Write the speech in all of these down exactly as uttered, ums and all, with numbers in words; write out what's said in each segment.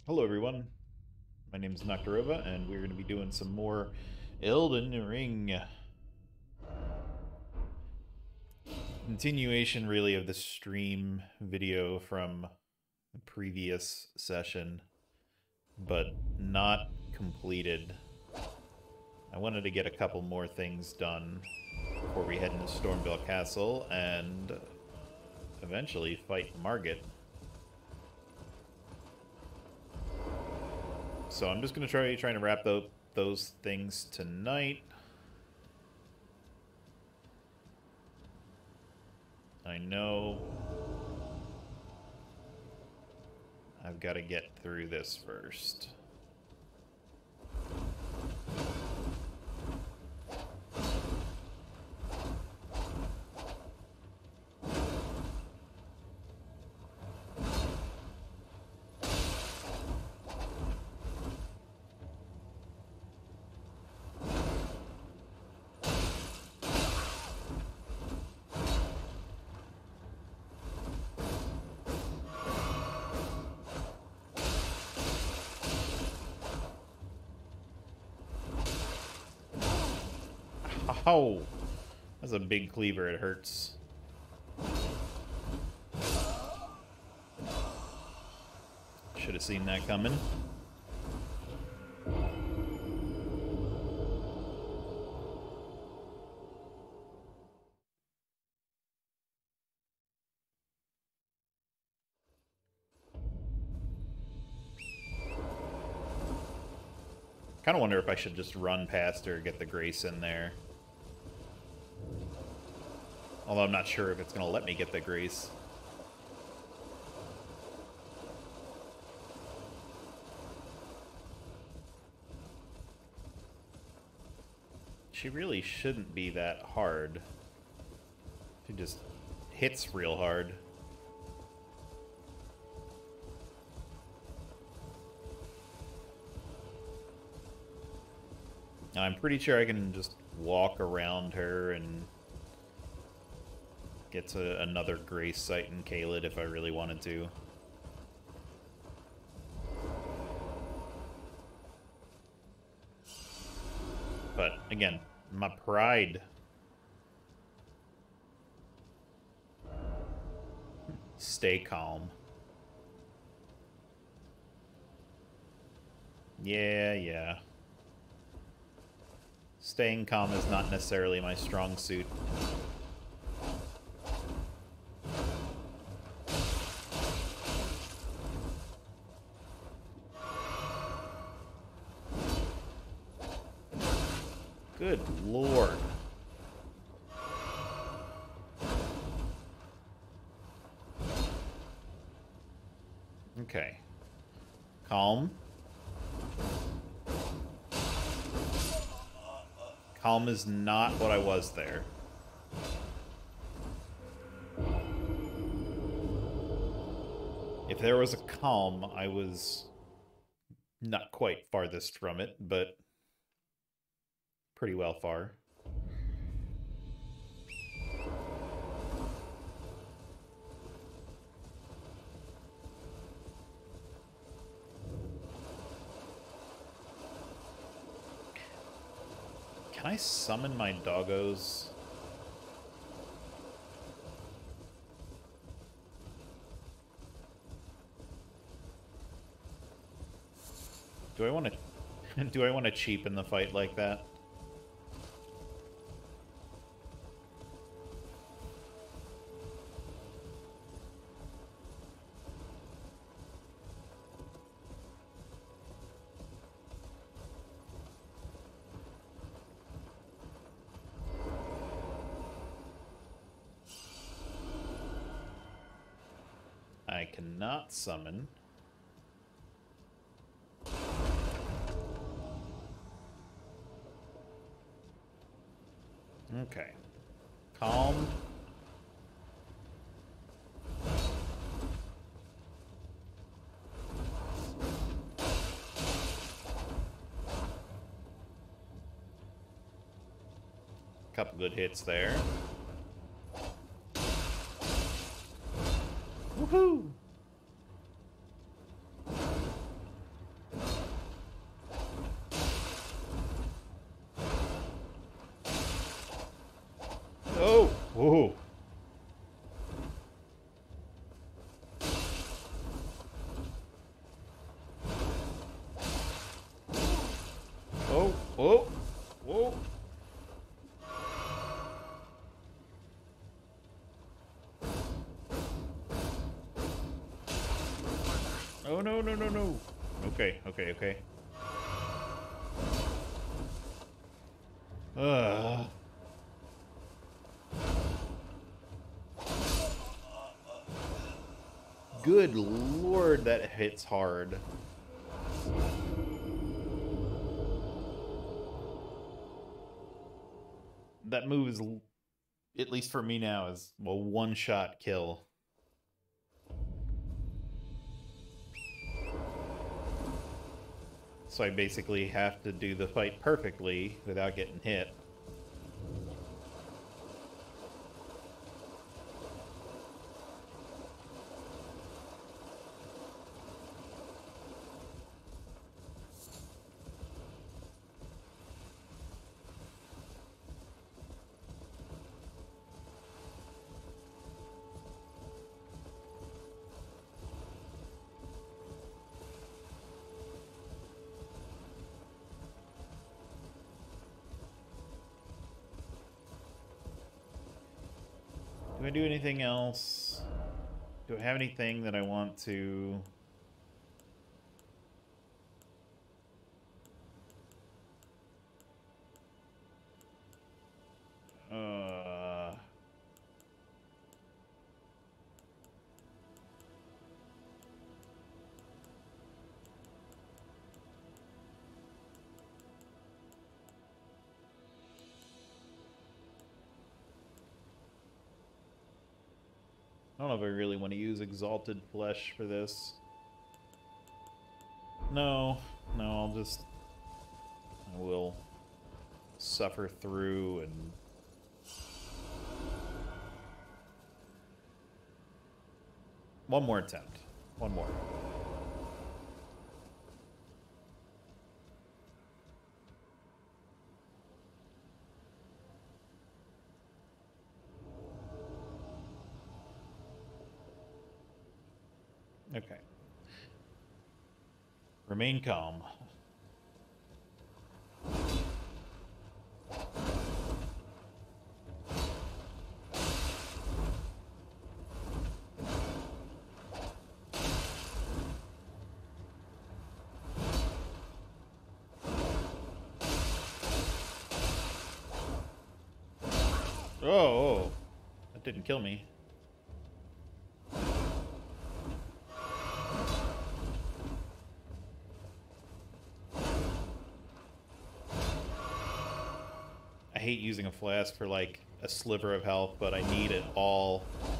Hello everyone, my name is Nakarova, and we're going to be doing some more Elden Ring. Continuation, really, of the stream video from the previous session, but not completed. I wanted to get a couple more things done before we head into Stormvale Castle and eventually fight Margit. So I'm just going to try trying to wrap the, those things tonight. I know I've got to get through this first. Oh, that's a big cleaver. It hurts. Should have seen that coming. Kind of wonder if I should just run past her, get the grace in there. Although I'm not sure if it's going to let me get the grace. She really shouldn't be that hard. She just hits real hard. I'm pretty sure I can just walk around her and get to another grace site in Caelid if I really wanted to. But again, my pride. Stay calm. Yeah, yeah. Staying calm is not necessarily my strong suit. Good lord. Okay. Calm. Calm is not what I was there. If there was a calm, I was not quite farthest from it, but pretty well far. Can I summon my doggos? Do I want to do I want to cheapen the fight like that? I cannot summon. Okay. Calm. Couple good hits there. Woohoo! Oh, no, no, no, no. Okay, okay, okay. Ugh. Good lord, that hits hard. That move is, at least for me now, is a one-shot kill. So I basically have to do the fight perfectly without getting hit. Do I do anything else? Do I have anything that I want to... Uh... I don't know if I really want to use Exalted Flesh for this. No, no, I'll just... I will suffer through and... One more attempt. One more. Okay. Remain calm. Oh, oh, that didn't kill me. I hate using a flask for like a sliver of health, but I need it all.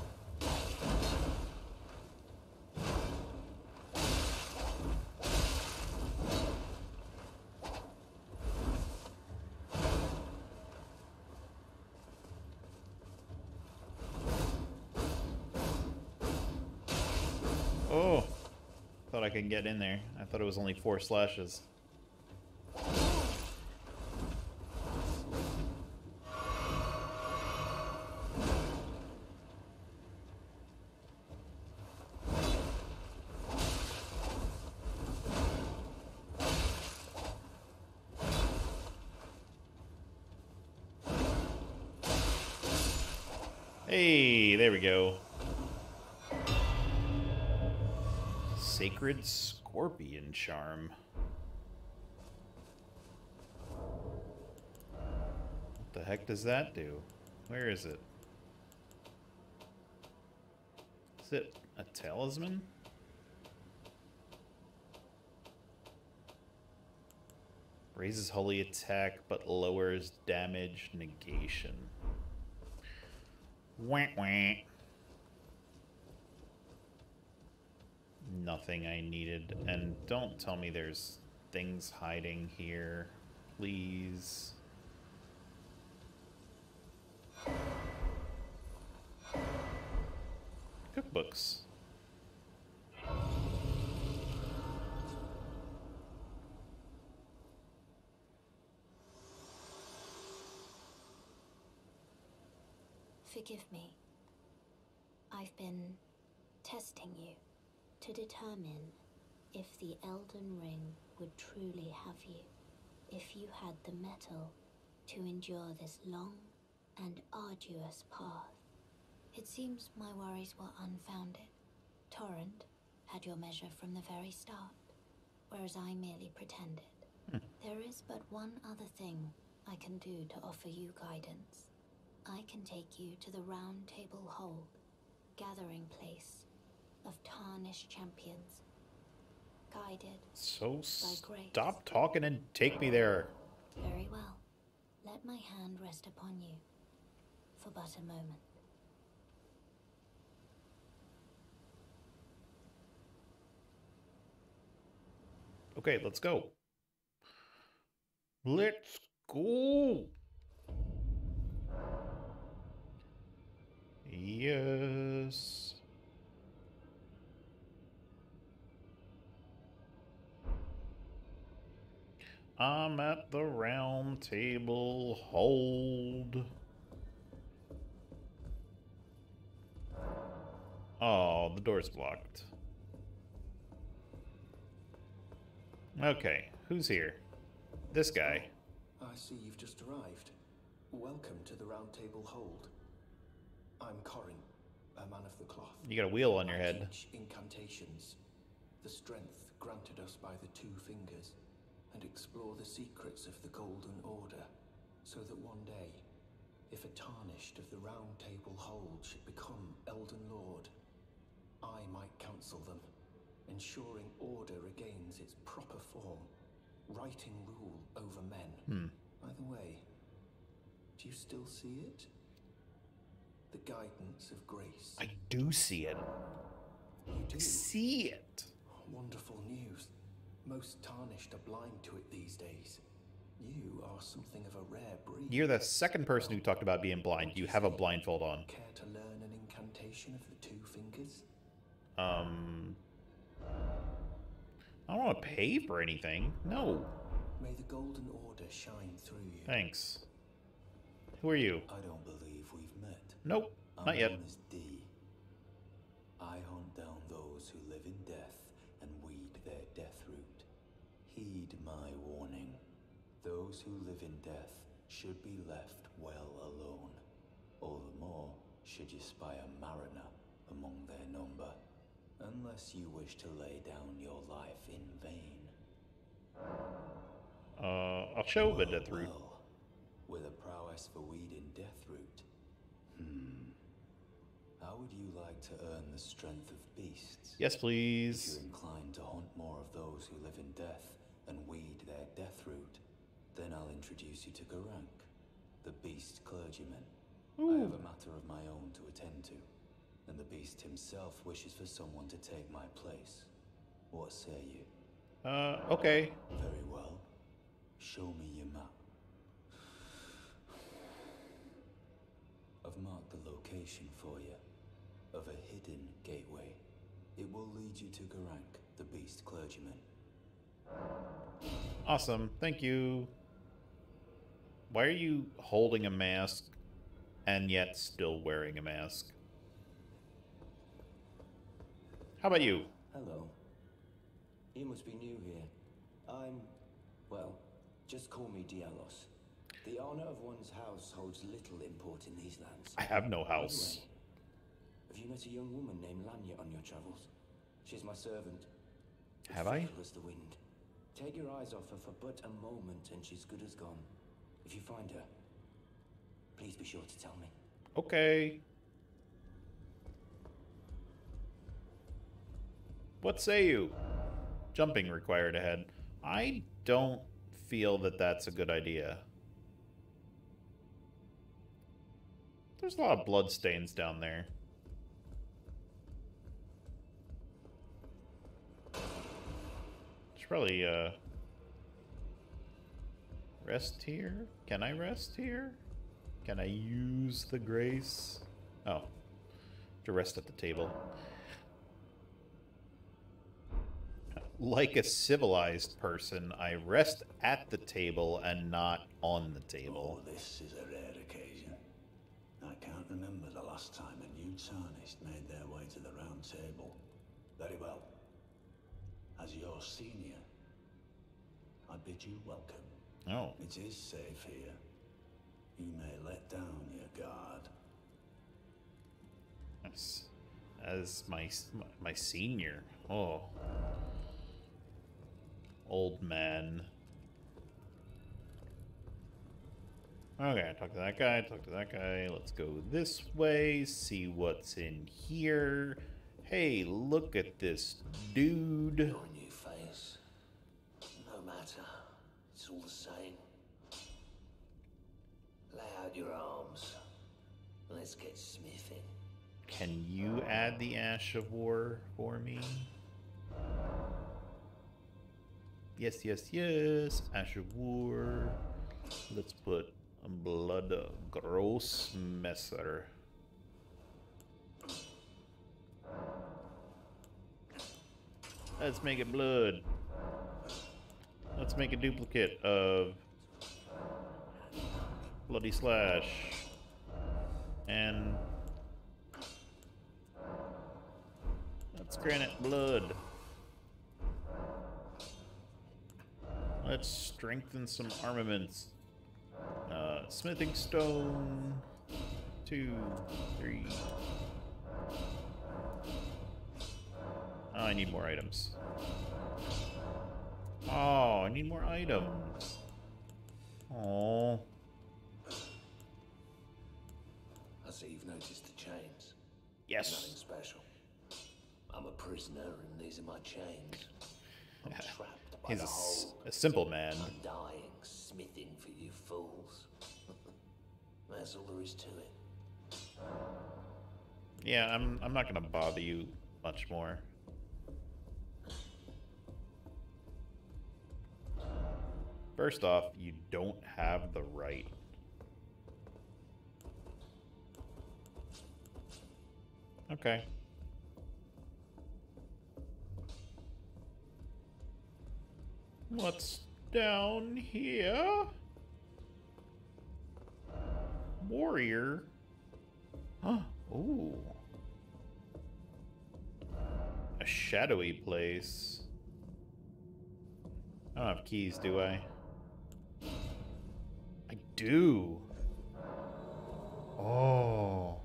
Oh, thought I could get in there. I thought it was only four slashes. Hey, there we go. Sacred Scorpion Charm. What the heck does that do? Where is it? Is it a talisman? Raises holy attack but lowers damage negation. Wah wah. Nothing I needed. And don't tell me there's things hiding here. Please. Cookbooks. Forgive me. I've been testing you to determine if the Elden Ring would truly have you, if you had the mettle to endure this long and arduous path. It seems my worries were unfounded. Torrent, had your measure from the very start, whereas I merely pretended. Hmm. There is but one other thing I can do to offer you guidance. I can take you to the Roundtable Hold, gathering place of tarnished champions, guided So by grace. stop talking and take me there. Very well. Let my hand rest upon you for but a moment. Okay, let's go. Let's go. Yes. I'm at the Roundtable Hold. Oh, the door's blocked. Okay, who's here? This guy. I see you've just arrived. Welcome to the Roundtable Hold. I'm Corin, a man of the cloth. You got a wheel on your I head. teach incantations, the strength granted us by the Two Fingers, and explore the secrets of the Golden Order, so that one day, if a tarnished of the Roundtable Hold should become Elden Lord, I might counsel them, ensuring order regains its proper form, righting rule over men. Hmm. By the way, do you still see it? The guidance of grace. I do see it. You do? See it. Wonderful news. Most tarnished are blind to it these days. You are something of a rare breed. You're the second person who talked about being blind. You have a blindfold on. Care to learn an incantation of the Two Fingers? Um... I don't want to pay for anything. No. May the Golden Order shine through you. Thanks. Who are you? I don't believe we've met. Nope, I'm not yet. known as D. I hunt down those who live in death and weed their death root. Heed my warning. Those who live in death should be left well alone. All the more should you spy a mariner among their number. Unless you wish to lay down your life in vain. Uh, I'll show the death root. Well, with a prowess for weeding death root. Hmm. How would you like to earn the strength of beasts? Yes, If please. you're inclined to hunt more of those who live in death and weed their death root, then I'll introduce you to Garank, the beast clergyman. Ooh. I have a matter of my own to attend to, and the beast himself wishes for someone to take my place. What say you? Uh, okay. Very well. Show me your map. I've marked the location for you, of a hidden gateway. It will lead you to Garank, the beast clergyman. Awesome. Thank you. Why are you holding a mask and yet still wearing a mask? How about you? Hello. You must be new here. I'm... well, just call me Dialos. The honor of one's house holds little import in these lands. I have no By the house. way, have you met a young woman named Lanya on your travels? She's my servant. Have I? Fickle as the wind. Take your eyes off her for but a moment and she's good as gone. If you find her, please be sure to tell me. Okay. What say you? Jumping required ahead. I don't feel that that's a good idea. There's a lot of blood stains down there. Should probably uh rest here. Can I rest here? Can I use the grace? Oh, to rest at the table. Like a civilized person, I rest at the table and not on the table. Oh, this is a rare occasion. I can't remember the last time a new tarnished made their way to the round table. Very well. As your senior, I bid you welcome. Oh. It is safe here. You may let down your guard. Yes. as my my senior. Oh, old man. Okay, talk to that guy, talk to that guy. Let's go this way, see what's in here. Hey, look at this dude. Your new face. No matter. It's all the same. Lay out your arms. Let's get smithing. Can you add the Ash of War for me? Yes, yes, yes. Ash of War. Let's put Blood Grossmesser. Let's make it blood. Let's make a duplicate of Bloody Slash. And let's grant it blood. Let's strengthen some armaments. Uh, smithing stone. Two, three. Oh, I need more items. Oh, I need more items. Oh. I see you've noticed the chains. Yes. Nothing special. I'm a prisoner and these are my chains. I'm trapped by He's the a, s- hold. a simple man. I'm dying, smithing for you fools. That's all there is to it. Yeah, I'm I'm not gonna bother you much more. First off, you don't have the right. Okay. What's down here? Warrior. Huh. Ooh. A shadowy place. I don't have keys, do I? I do. Oh.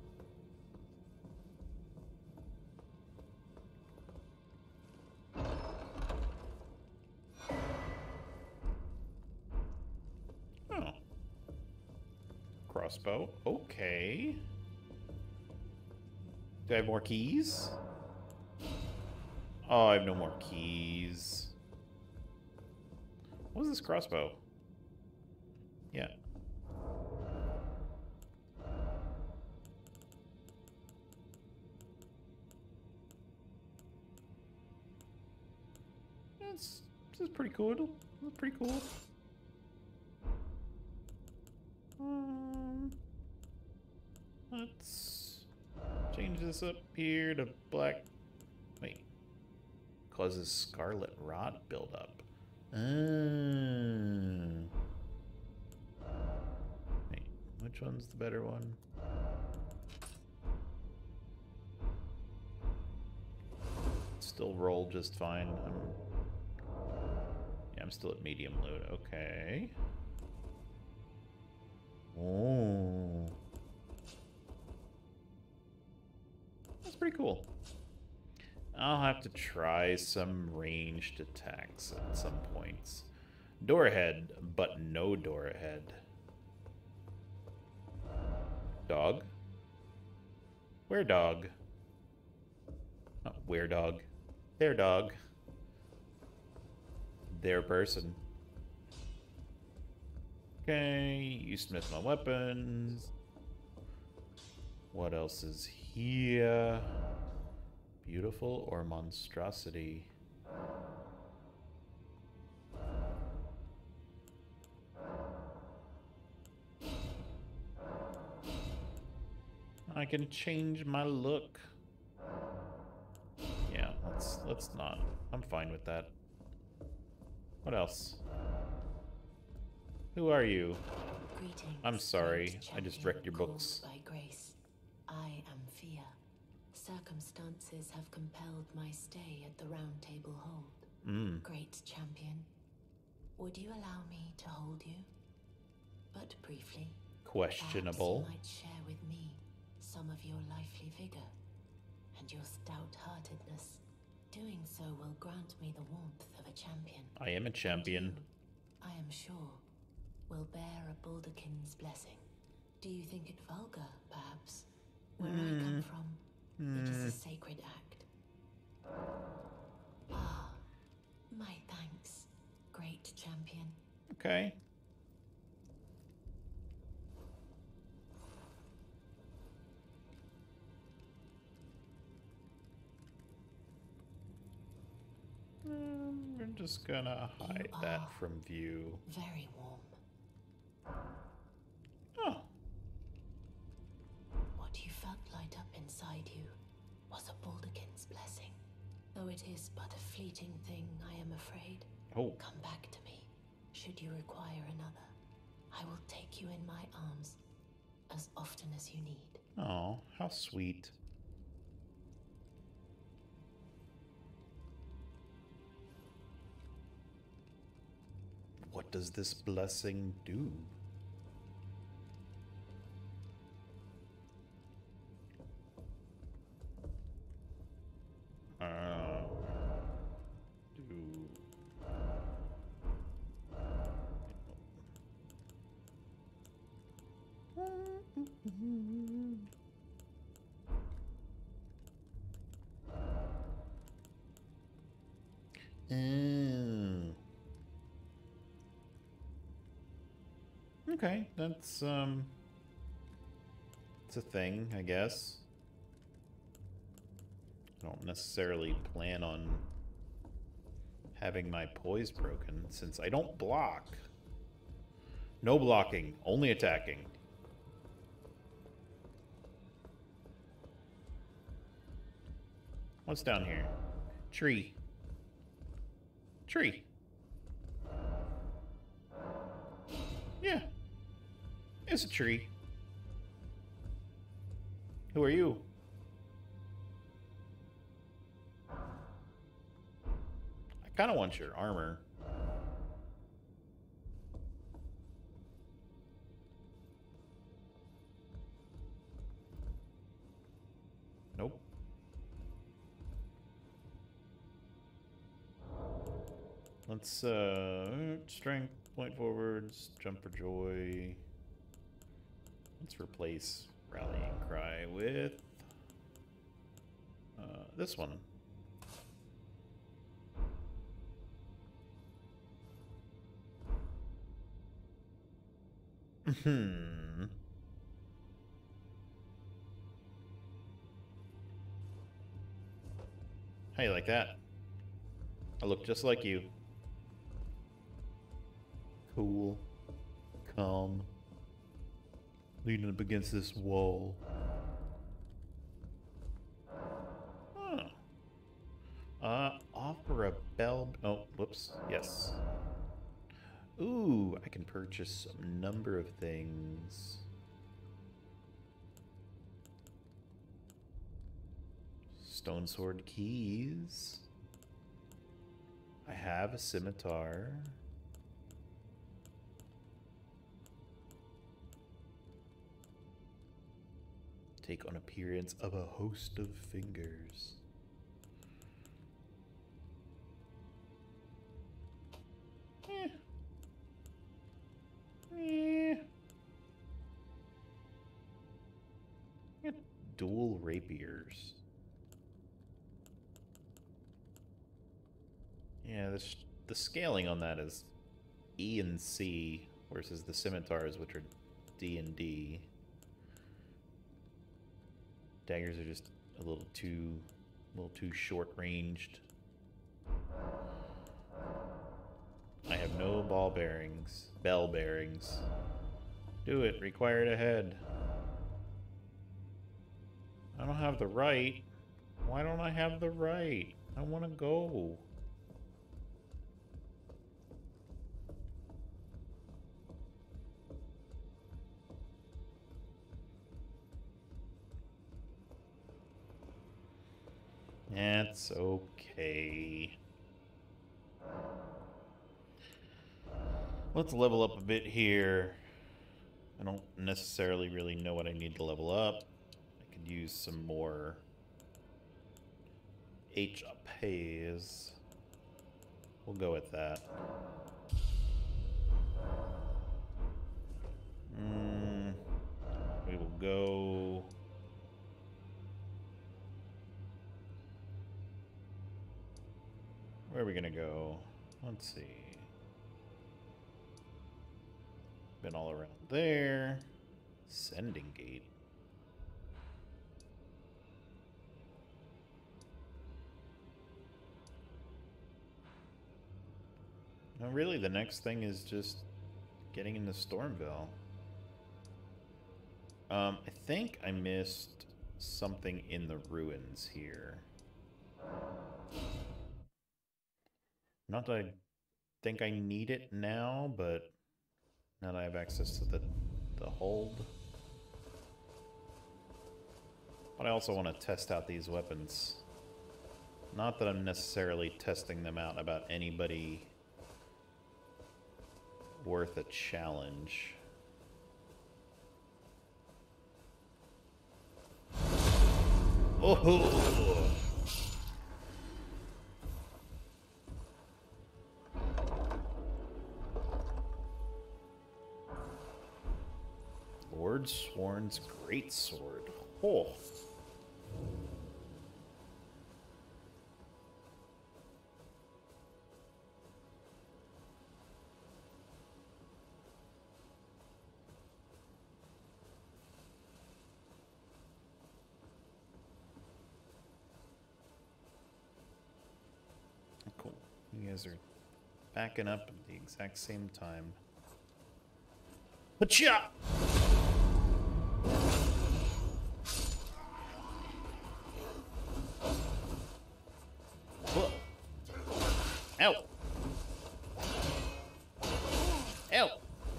Oh. Crossbow. Okay. Do I have more keys? Oh, I have no more keys. What was this crossbow? Yeah. That's, this is pretty cool. That's pretty cool. Um, let's change this up here to black. Wait. Causes scarlet rot buildup. Mm. Wait, which one's the better one? Still roll just fine. I'm, yeah, I'm still at medium load. Okay. Oh. That's pretty cool. I'll have to try some ranged attacks at some points. Door ahead, but no door ahead. Dog? Where dog? Oh, where dog? Their dog. Their person. Okay, you smith my weapons. What else is here? Beautiful or monstrosity? I can change my look. Yeah, let's let's not. I'm fine with that. What else? Who are you? Greetings, I'm sorry. great I just champion wrecked your called books. By grace. I am Fia. Circumstances have compelled my stay at the Roundtable Hold. Mm. Great champion, would you allow me to hold you? But briefly. Questionable. Perhaps you might share with me some of your lively vigor. and your stout-heartedness. Doing so will grant me the warmth of a champion. I am a champion. And you, I am sure, will bear a Baldakin's blessing. Do you think it vulgar, perhaps? Where Mm. I come from, Mm. it is a sacred act. Ah, my thanks, great champion. Okay. Um, we're just gonna hide You that are from view. Very warm. Oh. What you felt light up inside you was a Baldakin's blessing. Though it is but a fleeting thing, I am afraid. Oh. Come back to me, should you require another. I will take you in my arms as often as you need. Oh, how sweet. What does this blessing do? Uh, do... Mm. Okay, that's um it's a thing, I guess. I don't necessarily plan on having my poise broken since I don't block. No blocking, only attacking. What's down here? Tree. Tree. Yeah. It's a tree. Who are you? I kind of want your armor. Nope. Let's, uh, strength, point forwards, jump for joy. Let's replace rallying cry with uh, this one. Hmm. How you like that? I look just like you. Cool. Calm. Leaning up against this wall. Huh. Uh, offer a bell... Oh, whoops. Yes. Ooh, I can purchase a number of things. Stone sword keys. I have a scimitar. Take on appearance of a host of fingers. Eh. Eh. Got dual rapiers. Yeah, the, the scaling on that is E and C versus the scimitars, which are D and D. Daggers are just a little too, a little too short-ranged. I have no ball bearings, bell bearings. Do it, required ahead. I don't have the right. Why don't I have the right? I want to go. That's okay. Let's level up a bit here. I don't necessarily really know what I need to level up. I could use some more H pays. We'll go with that. Mm, we will go... Where are we gonna go? Let's see. Been all around there. Sending gate. No, really, the next thing is just getting into Stormville. Um, I think I missed something in the ruins here. Not that I think I need it now, but now that I have access to the, the hold. But I also want to test out these weapons. Not that I'm necessarily testing them out about anybody worth a challenge. Oh! Lord Sworn's greatsword. Oh. Cool. You guys are backing up at the exact same time. Hacha! Whoa. Ow! Ow!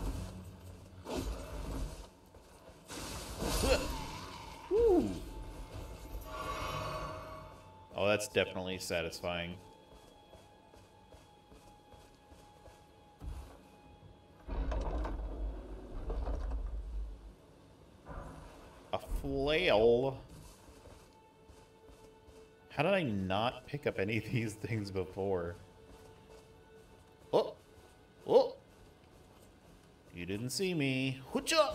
Woo! Oh, that's definitely satisfying. A flail? How did I not pick up any of these things before? Oh! Oh! You didn't see me. Hoocha!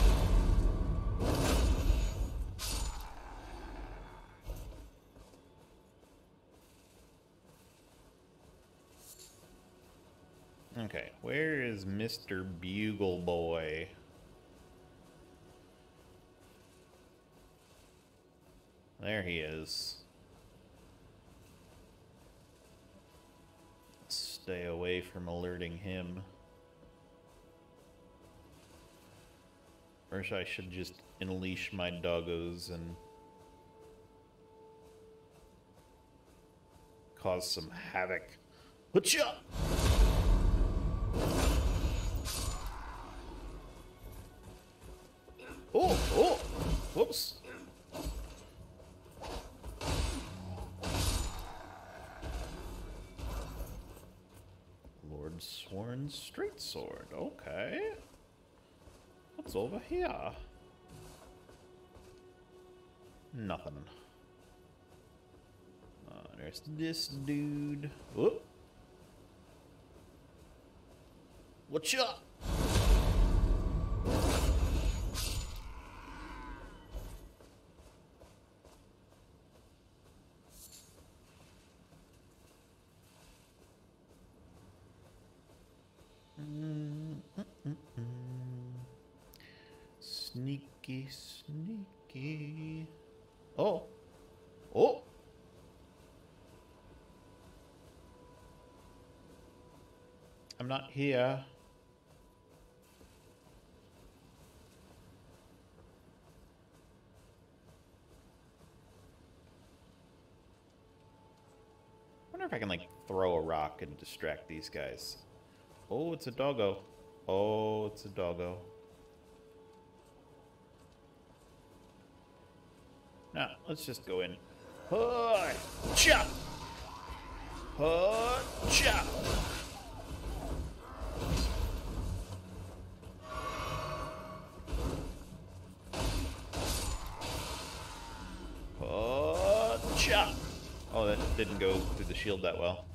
Okay, where is Mister Bugle Boy? There he is. Stay away from alerting him. Or I should just unleash my doggos and cause some havoc. Hoocha! Oh, oh, whoops. Lord Sworn's straight sword. Okay. What's over here? Nothing. Uh, there's this dude. Whoop. What's up? Sneaky, sneaky. Oh. Oh. I'm not here. I wonder if I can, like, throw a rock and distract these guys. Oh, it's a doggo. Oh, it's a doggo. Now, let's just go in. Ha-cha! Ha-cha! Ha-cha! Oh, that didn't go through the shield that well.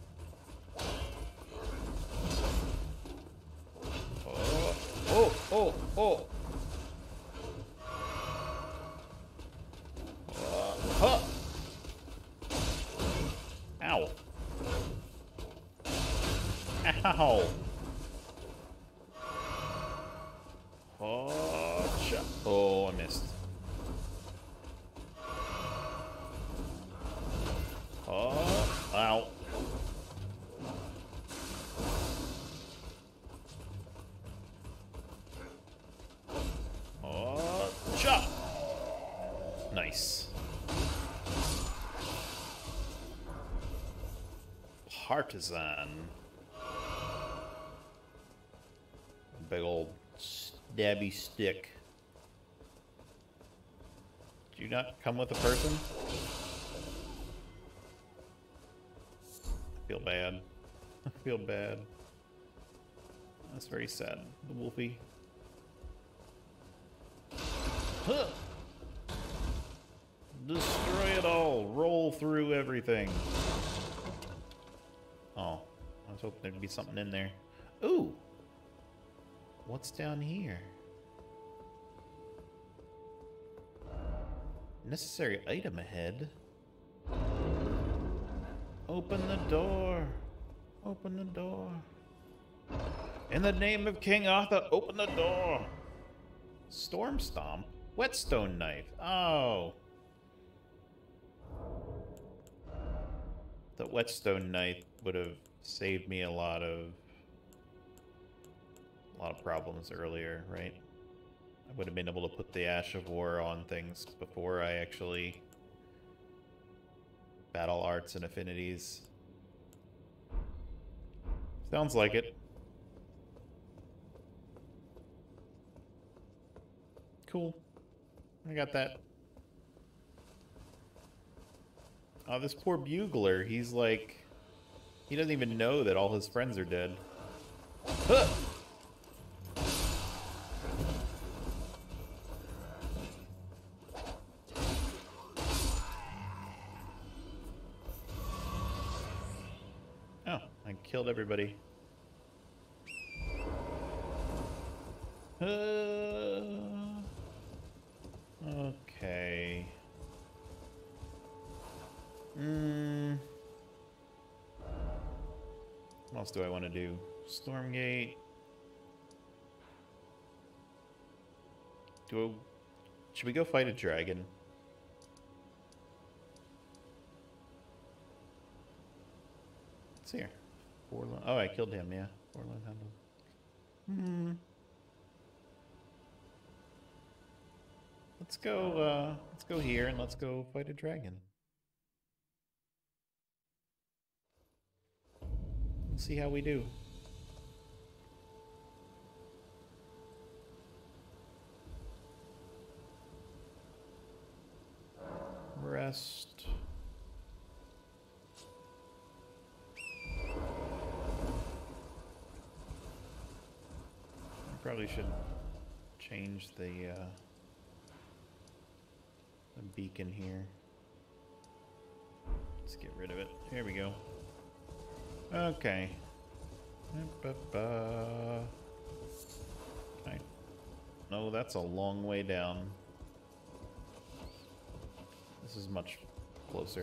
Oh, oh, oh, oh. Uh, huh. Ow. Ow. Oh, shit. Oh, I missed. Oh, ow. Oh, chop. Nice. Partisan. Big old stabby stick. Do you not come with a person? I feel bad. I feel bad. That's very sad. The wolfie. Huh. Destroy it all. Roll through everything. Oh, I was hoping there'd be something in there. Ooh. What's down here? Necessary item ahead. Open the door. Open the door. In the name of King Arthur, open the door. Storm Stomp? Whetstone Knife. Oh. The Whetstone Knife would have saved me a lot of a lot of problems earlier, right? I would have been able to put the Ash of War on things before I actually battle arts and affinities. Sounds like it. Cool. I got that. Oh, this poor bugler. He's like... He doesn't even know that all his friends are dead. Huh! Oh, I killed everybody. Uh, okay. Hmm. What else do I want to do? Stormgate. Do I, should we go fight a dragon? What's here? Forlorn. Oh, I killed him. Yeah, Forlorn Handle. Hmm. Let's go. Uh, let's go here and let's go fight a dragon. We'll see how we do. Rest. I probably should change the, uh, the beacon here. Let's get rid of it. Here we go. Okay. Okay. No, that's a long way down. This is much closer.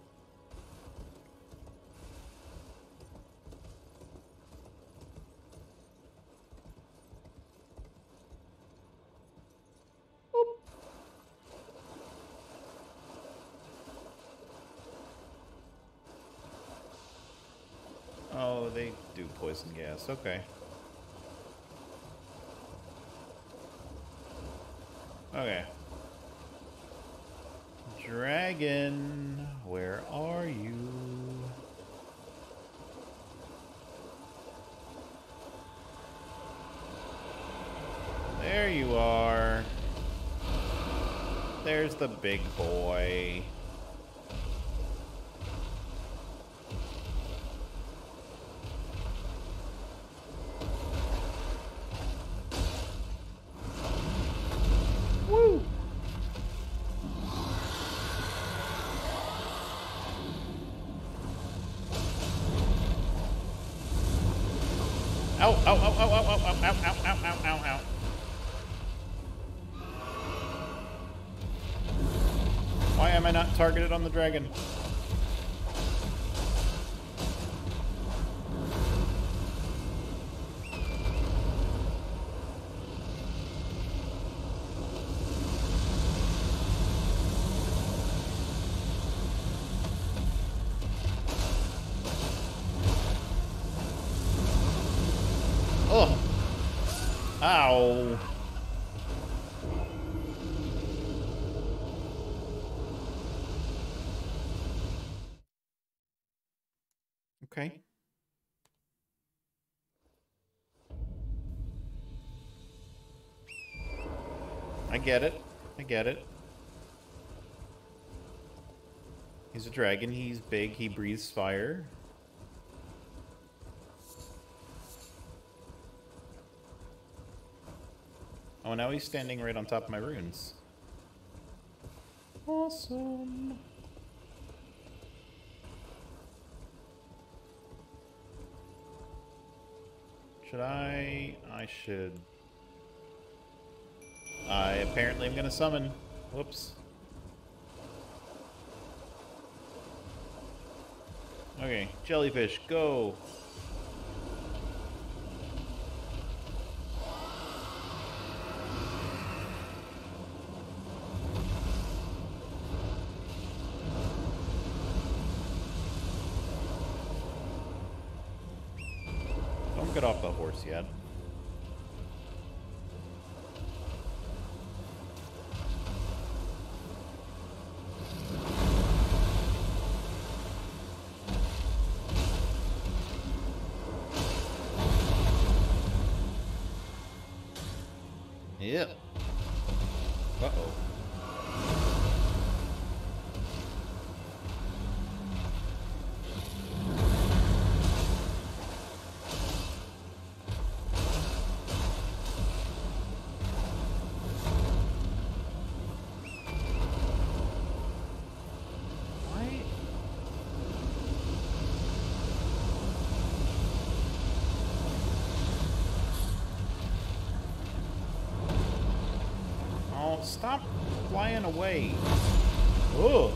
Oop. Oh, they do poison gas. Okay. Okay. Dragon, where are you? There you are. There's the big boy. Ow, ow, ow, ow, ow, ow, ow, ow, ow, ow, ow, ow, ow. Why am I not targeted on the dragon? Oh! Ow! Okay. I get it. I get it. He's a dragon. He's big. He breathes fire. Oh, now he's standing right on top of my runes. Awesome. Should I? I should. I apparently am gonna summon. Whoops. Okay, jellyfish, go. Don't get off the horse yet. Yep. Uh-oh. Why? Oh, stop flying away. Oh.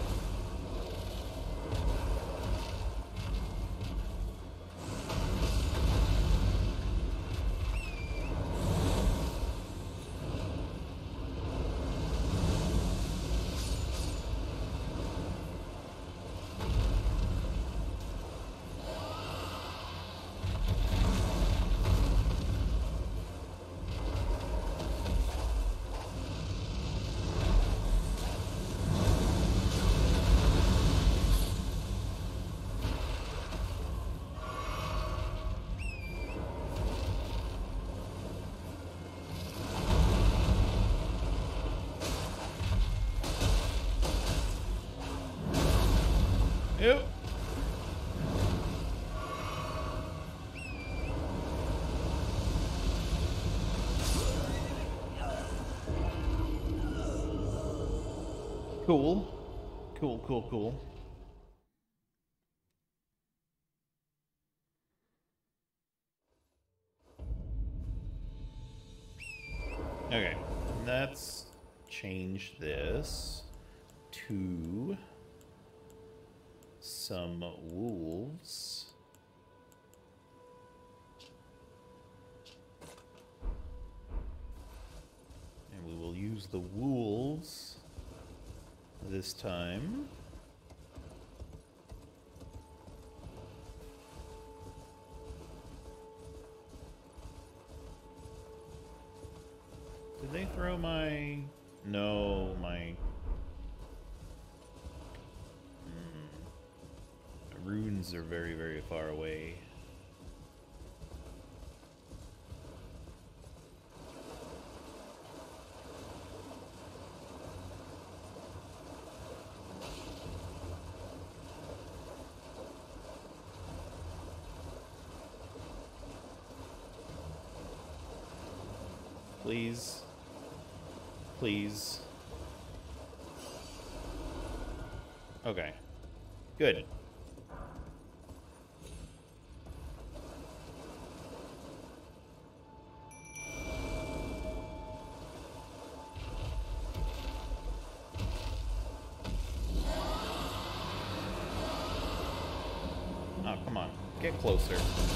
Yep. Cool. Cool, cool, cool. Okay, let's change this to some wolves. And we will use the wolves this time. Did they throw my... No, my... Hmm. Runes are very, very far away. Please. Please. Okay. Good. Oh, come on. Get closer.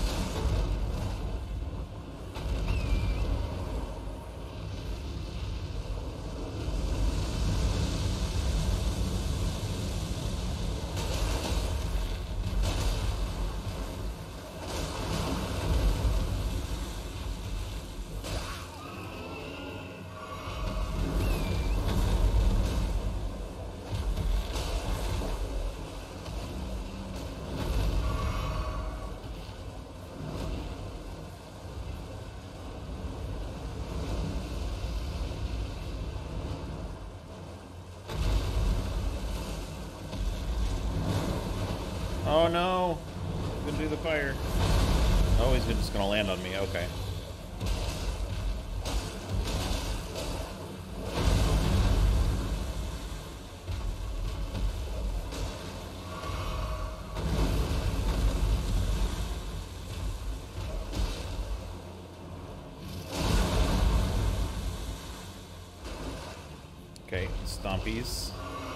Oh no! He's gonna do the fire. Oh, he's just gonna land on me. Okay. Okay, stompies.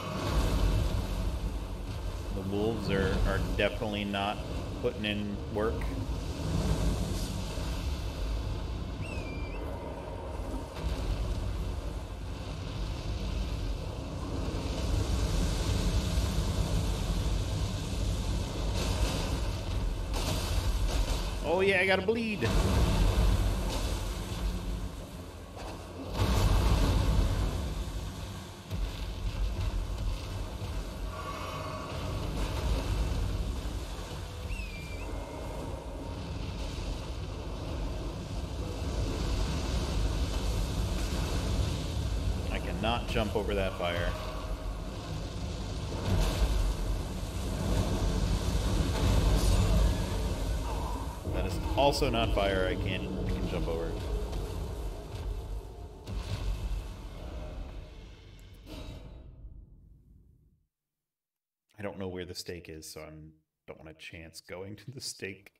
The wolves are, are definitely not putting in work. Oh yeah, I gotta bleed. Not jump over that fire. That is also not fire. I can't I can jump over. I don't know where the stake is, so I don't want to chance going to the stake.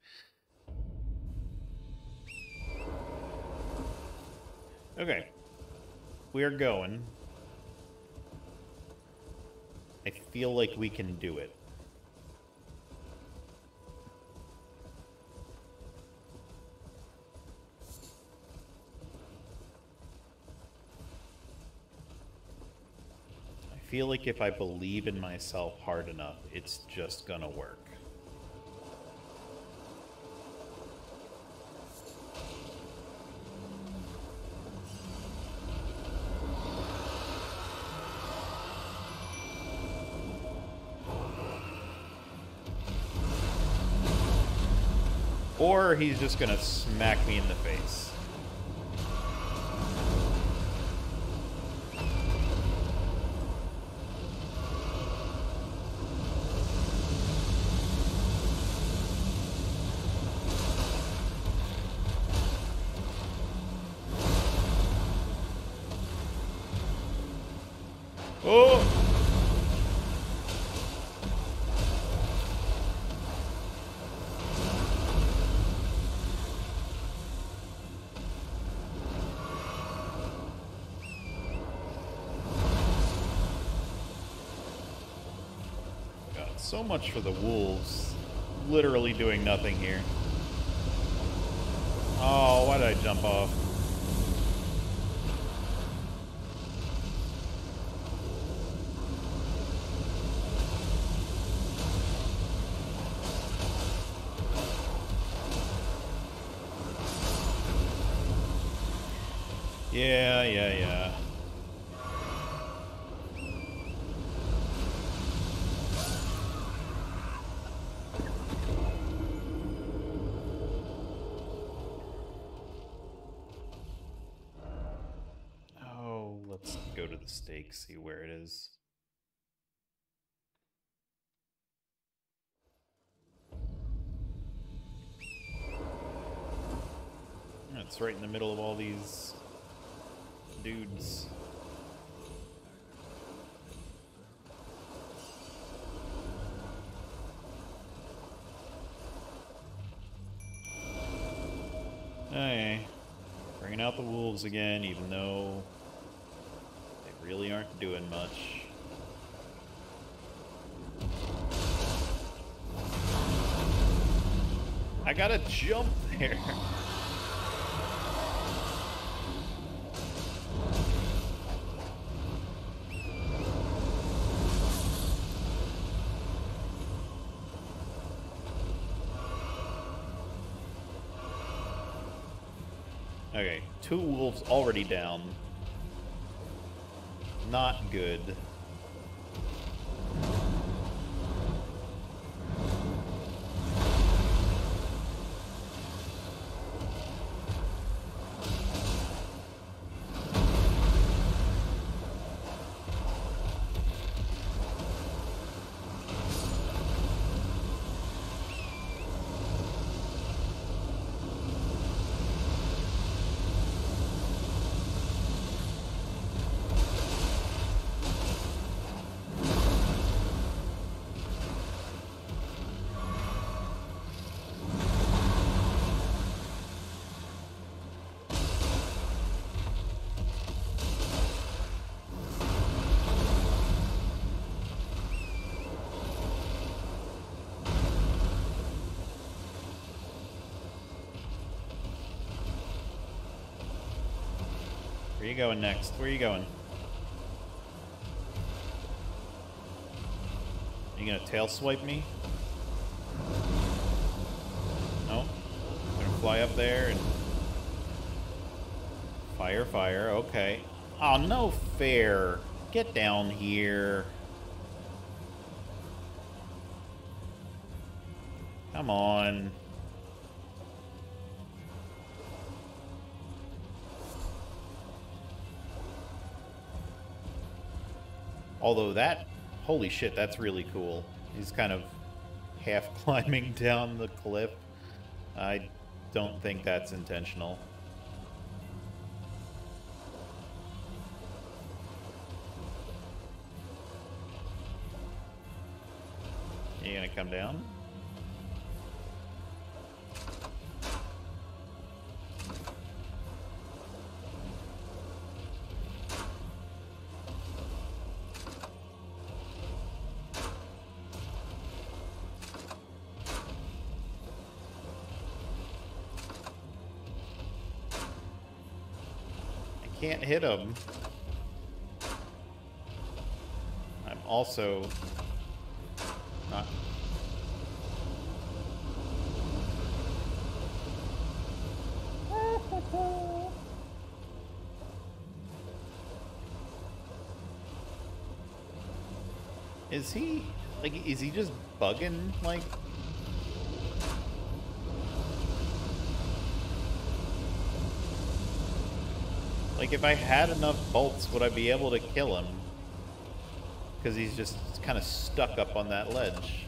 Okay. We are going. I feel like we can do it. I feel like if I believe in myself hard enough, it's just gonna work. Or he's just gonna smack me in the face. Oh! So much for the wolves. Literally doing nothing here. Oh, why did I jump off? Yeah, yeah, yeah. Let's go to the stake, see where it is. It's right in the middle of all these dudes. Hey, bringing out the wolves again, even though they really aren't doing much. I gotta jump there. Okay, two wolves already down. Not good. Where you going next? Where are you going? Are you gonna tail swipe me? No? I'm gonna fly up there and fire, fire, okay. Oh, no fair. Get down here. Come on. Although that, holy shit, that's really cool. He's kind of half climbing down the cliff. I don't think that's intentional. You gonna come down? Can't hit him. I'm also not. Is he like? Is he just bugging like? Like, if I had enough bolts, would I be able to kill him? Because he's just kind of stuck up on that ledge.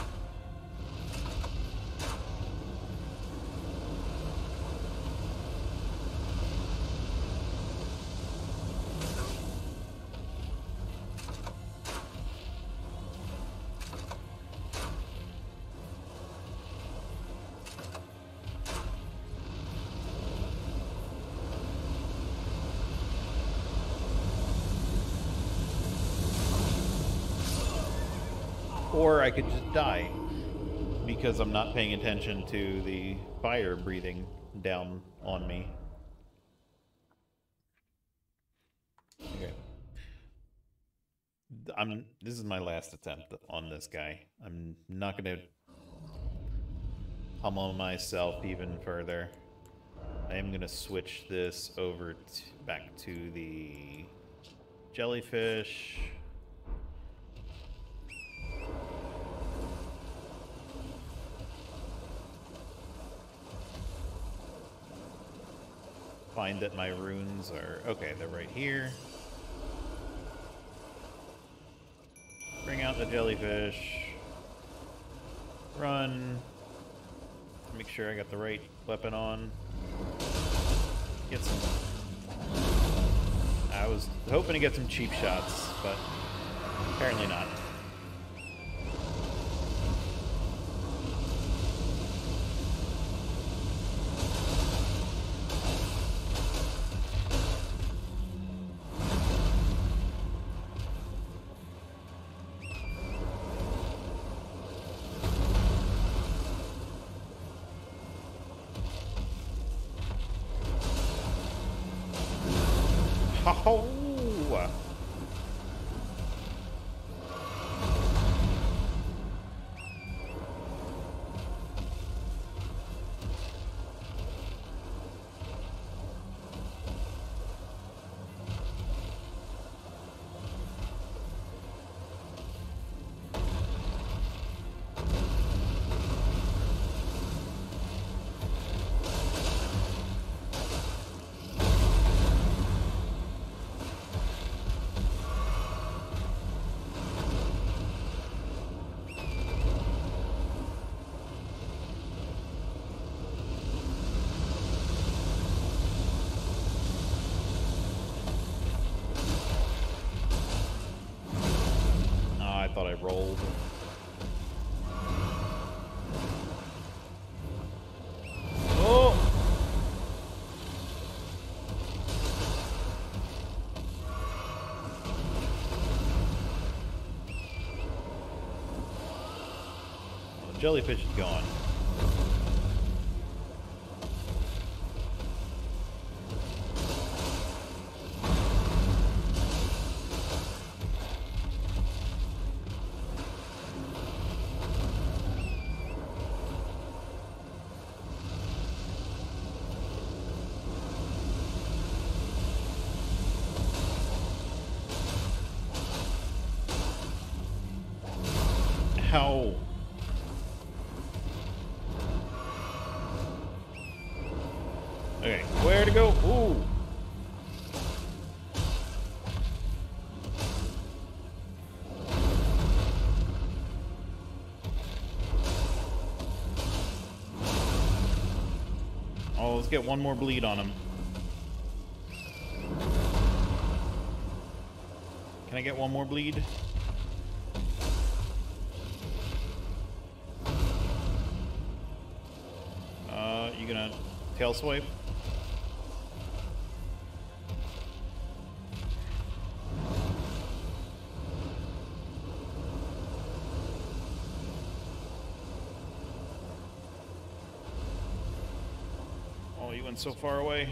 Or I could just die because I'm not paying attention to the fire breathing down on me. Okay. I'm this is my last attempt on this guy. I'm not going to pummel myself even further. I am going to switch this over to, back to the jellyfish. Find that my runes are... Okay, they're right here. Bring out the jellyfish. Run. Make sure I got the right weapon on. Get some... I was hoping to get some cheap shots, but apparently not. thought I rolled. Oh! Oh, the jellyfish is gone. How? Okay, where to go? Ooh. Oh, let's get one more bleed on him. Can I get one more bleed? Uh, you gonna tail swipe? Oh, you went so far away.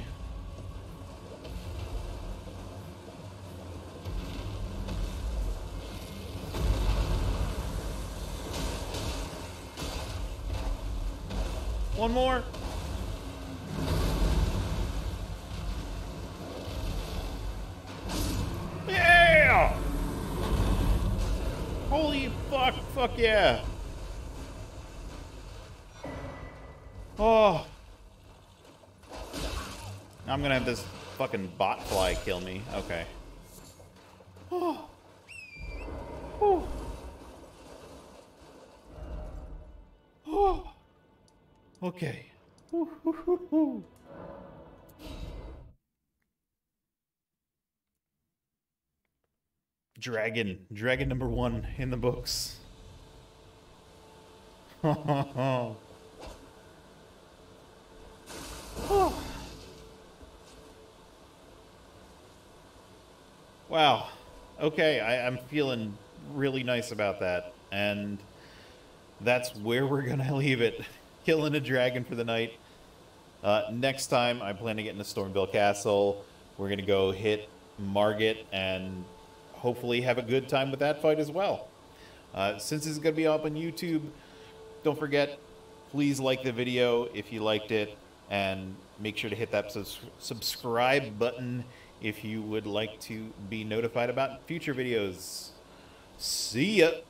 One more. Yeah! Holy fuck, fuck yeah. Oh. Now I'm gonna have this fucking bot fly kill me. Okay. Oh. Oh. Oh. Okay. Woo, woo, woo, woo. Dragon. Dragon number one in the books. Oh. Wow. Okay, I, I'm feeling really nice about that. And that's where we're gonna leave it. Killing a dragon for the night. Uh, next time, I plan to get into Stormville Castle. We're gonna go hit Margit and hopefully have a good time with that fight as well. Uh, since this is gonna be up on YouTube, don't forget, please like the video if you liked it, and make sure to hit that subs subscribe button if you would like to be notified about future videos. See ya!